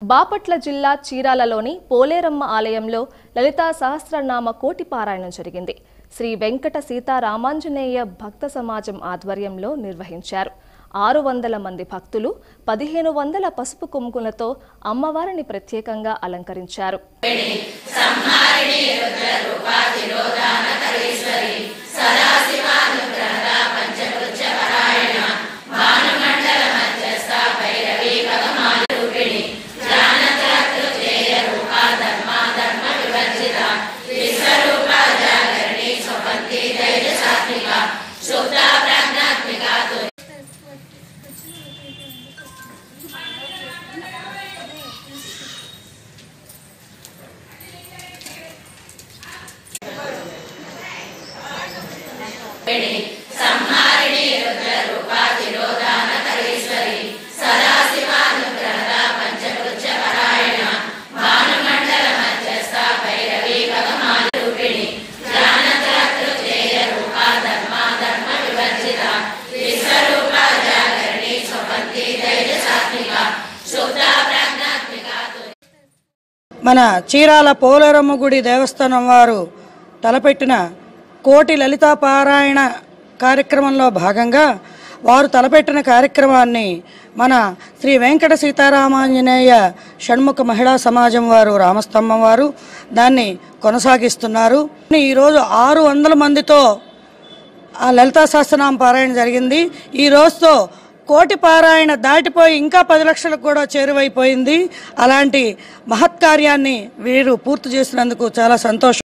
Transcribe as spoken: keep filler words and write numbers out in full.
బాపట్ల జిల్లా చీరాలలోని పోలేరమ్మ ఆలయంలో లలితా సహస్రనామ కోటి పారాయణం జరిగింది. శ్రీ వెంకట సీతారామాంజనేయ భక్త సమాజం ఆధ్వర్యంలో నిర్వహించారు. ఆరు వందల మంది భక్తులు పదిహేను వందల పసుపు కుంకుమలతో అమ్మవారిని ప్రత్యేకంగా అలంకరించారు. మన చీరాల పోలేరమ్మ గుడి దేవస్థానం వారు తలపెట్టిన కోటి లలితా పారాయణ కార్యక్రమంలో భాగంగా వారు తలపెట్టిన కార్యక్రమాన్ని మన శ్రీ వెంకట సీతారామాంజనేయ షణ్ముఖ మహిళా సమాజం వారు రామస్తంభం వారు దాన్ని కొనసాగిస్తున్నారు. ఈరోజు ఆరు వందల మందితో ఆ లలితా సహస్రనామ పారాయణ జరిగింది. ఈ రోజుతో కోటి పారాయణ దాటిపోయి ఇంకా పది లక్షలకు కూడా చేరువైపోయింది. అలాంటి మహత్కార్యాన్ని వీరు పూర్తి చేసినందుకు చాలా సంతోషం.